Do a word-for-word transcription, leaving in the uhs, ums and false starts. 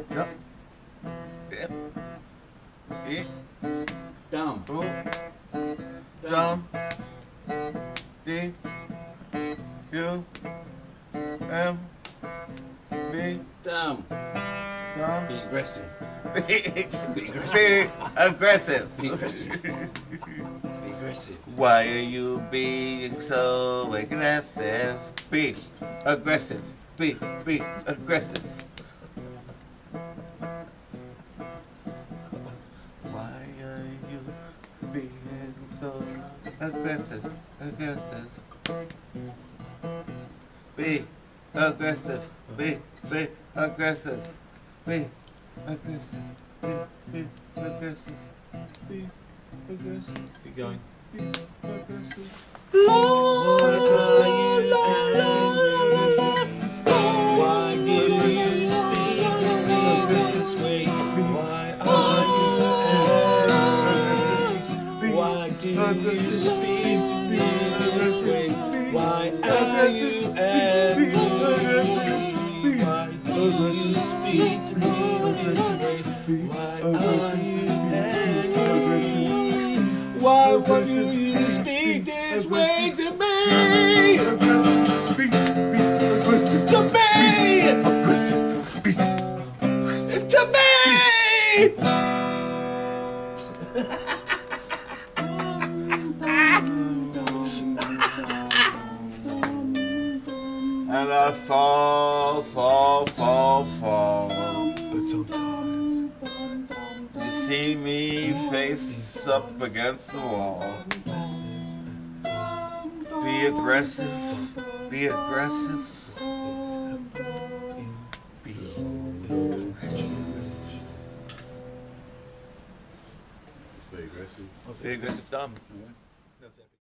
Jump. Yep. Eat. Dumb. Ooh. Dumb. D. U. M. B. Dumb. Dumb. Be aggressive. Be Be aggressive. Be aggressive. Be aggressive. Be aggressive. Why are you being so aggressive? Be aggressive. Be, be aggressive. Why are you being so aggressive? Aggressive. Be aggressive. Be, be aggressive. Be aggressive. Be, be aggressive. Be aggressive. Keep going. Be aggressive. Why do you speak to me this way? Why are you angry? Why do you speak to me this way? Why are you angry? Why do you speak to me this way? Why are you angry? Why would you speak this way to me? To me! To me! And I fall, fall, fall, fall. But sometimes You see me face up against the wall. Be aggressive, be aggressive. Be aggressive. Very aggressive. Be aggressive, dumb. that's epic.